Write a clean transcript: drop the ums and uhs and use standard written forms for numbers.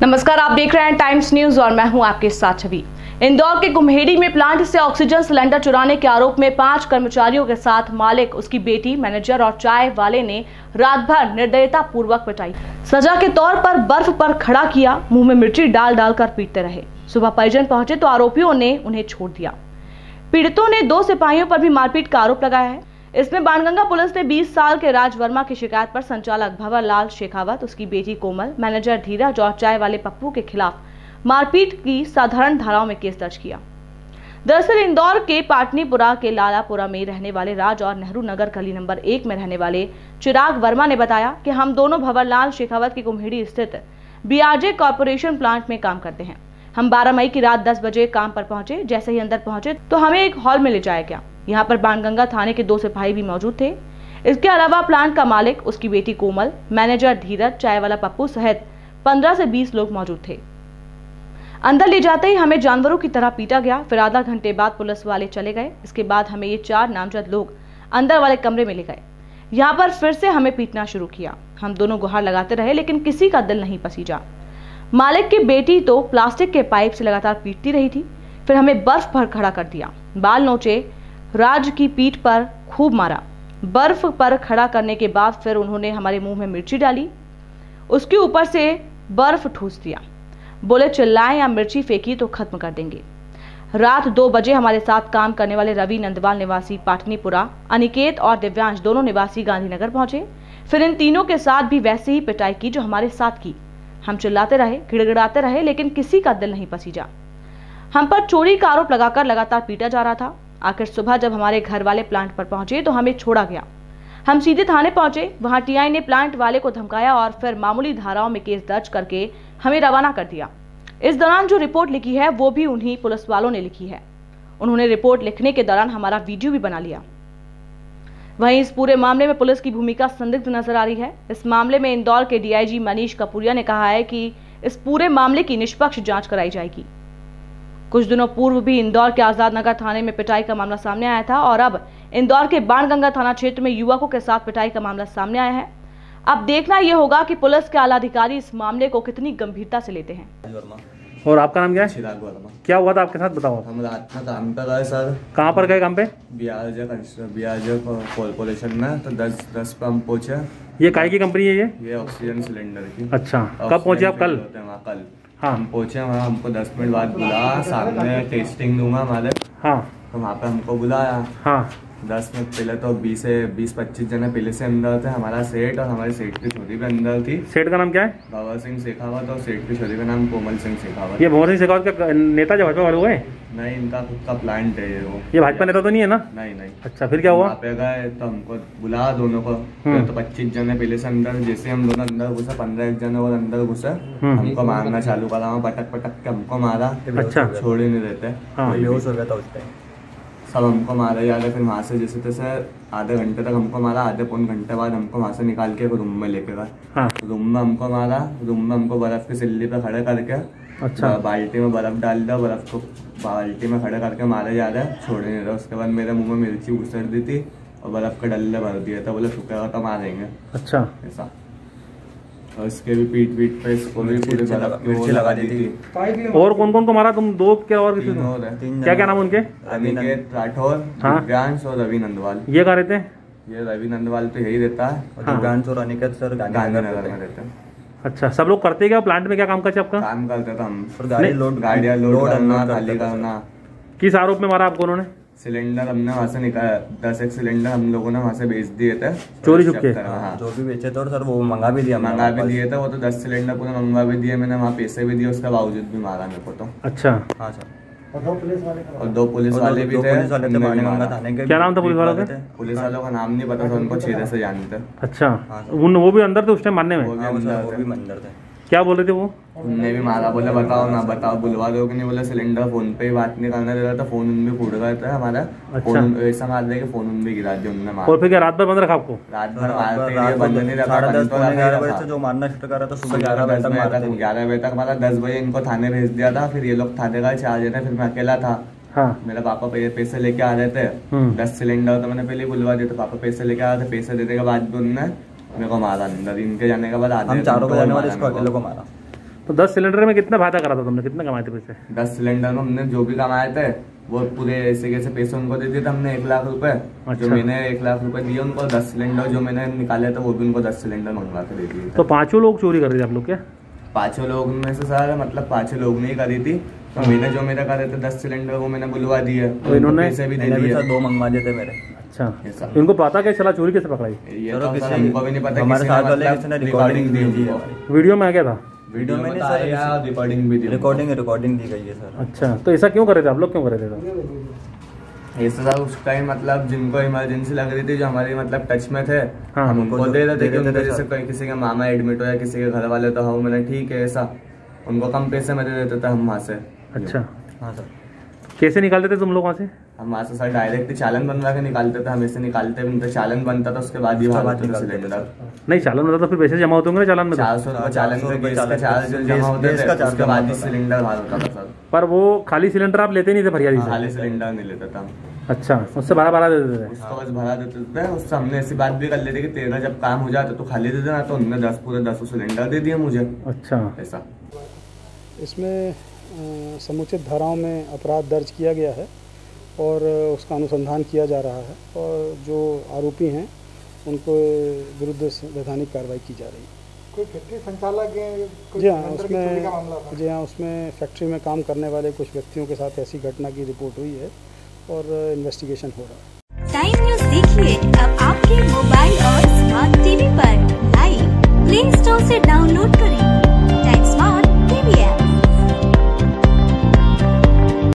नमस्कार, आप देख रहे हैं टाइम्स न्यूज और मैं हूं आपके साथ छवि। इंदौर के कुम्हेड़ी में प्लांट से ऑक्सीजन सिलेंडर चुराने के आरोप में 5 कर्मचारियों के साथ मालिक, उसकी बेटी, मैनेजर और चाय वाले ने रात भर निर्दयता पूर्वक पिटाई। सजा के तौर पर बर्फ पर खड़ा किया, मुंह में मिर्ची डाल डालकर पीटते रहे। सुबह परिजन पहुंचे तो आरोपियों ने उन्हें छोड़ दिया। पीड़ितों ने 2 सिपाहियों पर भी मारपीट का आरोप लगाया है। इसमें बाणगंगा पुलिस ने 20 साल के राज वर्मा की शिकायत पर संचालक भंवर लाल शेखावत, उसकी बेटी कोमल, मैनेजर धीरज और चाय वाले पप्पू के खिलाफ मारपीट की साधारण धाराओं में केस दर्ज किया। दरसल इंदौर के पाटनीपुरा के लालापुरा में रहने वाले राज और नेहरू नगर गली नंबर 1 में रहने वाले चिराग वर्मा ने बताया कि हम दोनों भंवर लाल शेखावत की कुम्हेड़ी स्थित आर.ज कॉर्पोरेशन प्लांट में काम करते हैं। हम 12 मई की रात 10 बजे काम पर पहुंचे। जैसे ही अंदर पहुंचे तो हमें एक हॉल में ले जाया गया। यहाँ पर बाणगंगा थाने के 2 सिपाही भी मौजूद थे। इसके अलावा प्लांट का मालिक, उसकी बेटी कोमल, मैनेजर धीरज, चाय वाला पप्पू सहित 15 से 20 लोग मौजूद थे। अंदर ले जाते ही हमें जानवरों की तरह पीटा गया। फिर आधा घंटे बाद पुलिस वाले चले गए। इसके बाद हमें ये 4 नामजद लोग अंदर वाले कमरे में ले गए। यहाँ पर फिर से हमें पीटना शुरू किया। हम दोनों गुहार लगाते रहे लेकिन किसी का दिल नहीं पसीजा। मालिक की बेटी तो प्लास्टिक के पाइप से लगातार पीटती रही थी। फिर हमें बर्फ पर खड़ा कर दिया, बाल नोचे, राज की पीठ पर खूब मारा। बर्फ पर खड़ा करने के बाद फिर उन्होंने हमारे मुंह में मिर्ची डाली, उसके ऊपर से बर्फ ठूस दिया। बोले चिल्लाएं या मिर्ची फेंकी तो खत्म कर देंगे। रात 2 बजे हमारे साथ काम करने वाले रवि नंदवाल निवासी पाटनीपुरा, अनिकेत और दिव्यांश दोनों निवासी गांधीनगर पहुंचे। फिर इन तीनों के साथ भी वैसे ही पिटाई की जो हमारे साथ की। हम चिल्लाते रहे, गिड़गिड़ाते रहे लेकिन किसी का दिल नहीं पसीजा। हम पर चोरी का आरोप लगाकर लगातार पीटा जा रहा था। आखिर सुबह जब हमारे घर वाले प्लांट पर पहुंचे तो हमें छोड़ा गया। हम सीधे थाने पहुंचे। वहां टीआई ने प्लांट वाले को धमकाया और फिर मामूली धाराओं में केस दर्ज करके हमें रवाना कर दिया। इस दौरान जो रिपोर्ट लिखी है वो भी उन्हीं पुलिस वालों ने लिखी है। उन्होंने रिपोर्ट लिखने के दौरान हमारा वीडियो भी बना लिया। वहीं इस पूरे मामले में पुलिस की भूमिका संदिग्ध नजर आ रही है। इस मामले में इंदौर के डीआईजी मनीष कपूरिया ने कहा है कि इस पूरे मामले की निष्पक्ष जांच कराई जाएगी। कुछ दिनों पूर्व भी इंदौर के आजाद नगर थाने में पिटाई का मामला सामने आया था और अब इंदौर के बाणगंगा थाना क्षेत्र में युवकों के साथ पिटाई का मामला सामने आया है। अब देखना यह होगा कि पुलिस के आला अधिकारी इस मामले को कितनी गंभीरता से लेते हैं। और आपका नाम क्या है? चिराग वर्मा। क्या हुआ था आपके साथ, बताओ। हम रात में काम कर रहे सर। कहाँ पर गए काम पे? आर.ज कॉर्पोरेशन में। तो 10 पे हम पहुंचे। ये काय की कंपनी है ये ऑक्सीजन सिलेंडर की। अच्छा, कब पहुंचे आप? कल? कल हाँ। हम पहुंचे वहाँ, हमको 10 मिनट बाद बुला, सामने टेस्टिंग दूंगा हमारे। हाँ। तो वहाँ पे हमको बुलाया। हाँ। 10 मिनट पहले तो 20-25 जने पहले से अंदर थे। हमारा सेठ और हमारे सेठ की छोरी भी अंदर थी। सेठ का नाम क्या है? भंवर सिंह शेखावत और सेठ की छोरी का नाम कोमल सिंह शेखावत। ये भंवर सिंह शेखावत का नेता जो भाजपा वाले हुए? नहीं, इनका खुद का प्लांट है ये भाजपा नेता तो नहीं है ना? नहीं। अच्छा, फिर क्या हुआ? वहाँ पे गए तो हमको बुला दोनों को। तो 25 जने पहले से अंदर। जैसे हम दोनों अंदर घुसे, 15 जने और अंदर घुसे, हमको मारना चालू करा। पटक के हमको मारा। अच्छा। छोड़ ही नहीं देते। बेहोश हो गया था उस टाइम। सब हमको मारा जा रहे। फिर वहाँ से जैसे तैसे आधे घंटे तक हमको मारा। आधे पौन घंटे बाद हमको वहाँ से निकाल के रूम में लेके गए। रूम में हमको मारा। रूम में हमको बर्फ की सिल्ली पे खड़े करके, अच्छा, बाल्टी में बर्फ डाल दिया। बर्फ को बाल्टी में खड़े करके मारे जा रहे, छोड़ नहीं रहे। उसके बाद मेरे मुंह में मिर्ची घुसर दी थी और बर्फ के डल्ले भर दिए थे। बोले सूखेगा तो मारेंगे। अच्छा, ऐसा। और इसके भी पीठ पे इसको भी पूरे बर्फ की लगा दी थी। और कौन कौन को मारा तुम? 2 क्या और किसी को? क्या राम उनके? अनिकेत राठौर, दिव्यांश और रवि नंदवाल। ये कहाँ रहते हैं? ये रवि नंदवाल तो यही रहता है। दिव्यांश और अनिकेत सर गांधीनगर में रहते हैं। अच्छा, सब लोग करते क्या प्लांट में? क्या काम करते आपका? काम करते थे हम। गाड़ियाँ लोड करना, खाली करना। किस आरोप में मारा आपको उन्होंने? सिलेंडर हमने वहाँ से निकाला। 10 सिलेंडर हम लोगों ने वहाँ से बेच दिए थे, चोरी छुप के। हाँ, जो भी बेचे थे और सर वो मंगा भी दिए थे। वो तो 10 सिलेंडर पूरे मंगवा भी दिए मैंने, वहाँ पैसे भी दिए। उसके बावजूद भी मारा मेरे को तो। अच्छा। हाँ सर। और 2 पुलिस वाले भी थे। क्या नाम था पुलिस वालों का? पुलिस वालों का नाम नहीं पता था, उनको चेहरे से जानते। अच्छा, वो भी अंदर थे उस टाइम मारने में? वो भी अंदर थे। क्या बोल रहे थे वो? उनने भी मारा। बोले बताओ ना बताओ, बुलवा दो कि नहीं। बोले सिलेंडर फोन पे ही बात नहीं करना दे रहा था। फोन भी फूट गया था हमारा। अच्छा। ऐसा मार दिया कि फोन भी गिरा दिया उन्होंने मार। और फिर क्या रात भर बंद रखा आपको? रात भर बंद नहीं रखा। 11:30 बजे से जो मारना स्टार्ट करा था सुबह 11 बजे तक मारा। 10 बजे इनको थाने भेज दिया था। फिर ये लोग थाने का 4 जने, फिर मैं अकेला था। हाँ। मेरा पापा पैसे लेके आ रहे थे। 10 सिलेंडर तो मैंने पहले बुलवा दिया था। पापा पैसे लेके आ रहे थे। पैसे देने के बाद भी उन्होंने मेरे को मारा अंदर। इनके जाने के बाद हम 4 बजे जाने वाले इसको अकेले को मारा। तो तो 10 सिलेंडर में कितना फायदा करा था तुमने, कितना कमाए थे पैसे? 10 सिलेंडर में हमने जो भी कमाए थे वो पूरे ऐसे कैसे पैसे उनको दे दिए थे हमने 1 लाख रुपए। जो मैंने 1 लाख रुपए दिए उनको, 10 सिलेंडर जो मैंने निकाले थे वो भी उनको 10 सिलेंडर मंगवा के दे दिए। तो 5 लोग चोरी कर रहे थे आप लोग क्या? 5 लोग में से सर मतलब 5 लोग ने ही करी थी। तो मैंने जो मेरा करे थे 10 सिलेंडर वो मैंने बुलवा दिए, तो इन्होंने पैसे भी दे दिए। 2 मंगवा दिए थे मेरे। अच्छा, इनको पता कैसे चला, चोरी कैसे पकड़ाई? ये तो सर हमको भी नहीं पता, हमारे साथ वाले मतलब किसी ने रिकॉर्डिंग दी है। वीडियो में आ गया था? वीडियो में नहीं सर, रिकॉर्डिंग भी दी, रिकॉर्डिंग दी गई है सर। अच्छा, तो ऐसा क्यों कर रहे थे आप लोग, क्यों कर रहे थे? ऐसा सर उस टाइम मतलब जिनको इमरजेंसी लग रही थी, जो हमारे मतलब टच में थे, हाँ, हम उनको दे रहे थे कि उनको जैसे कोई किसी के मामा एडमिट हो या किसी के घर वाले, तो हाँ मैंने ठीक है ऐसा उनको कम पैसे में दे देते थे हम वहाँ से। अच्छा हाँ सर। कैसे निकालते थे तुम लोग वहाँ से? हम वहाँ से सर डायरेक्ट चालन बनवा के निकालते थे, हम ऐसे निकालते भी नहीं थे, चालन बनता था उसके बाद ही सिलेंडर। नहीं चालन होता तो फिर पैसे जमा होते होंगे चालन में? 400 रुपये चालन के चार्ज जमा होते थे, उसके बाद ही सिलेंडर बाहर होता था सर। पर वो खाली सिलेंडर आप लेते नहीं थे फरियादी से? खाली सिलेंडर नहीं लेता था। अच्छा, उससे भरा देते थे? उसको बस भरा देते थे। उससे हमने ऐसी बात भी कर ली थी कि तेरा जब काम हो जाता तो खाली दे देना, तो उन्होंने 10 पूरे 10 सिलेंडर दे दिए मुझे। अच्छा, ऐसा इसमें समुचित धाराओं में अपराध दर्ज किया गया है और उसका अनुसंधान किया जा रहा है, और जो आरोपी हैं उनको विरुद्ध वैधानिक कार्रवाई की जा रही है। कोई फैक्ट्री संचालक जी हाँ, उसमें फैक्ट्री में काम करने वाले कुछ व्यक्तियों के साथ ऐसी घटना की रिपोर्ट हुई है और इन्वेस्टिगेशन हो रहा है। टाइम न्यूज़ देखिए अब आपके मोबाइल और स्मार्ट टीवी पर लाइव प्ले स्टोर से डाउनलोड करें टाइम स्मार्ट टीवी ऐप।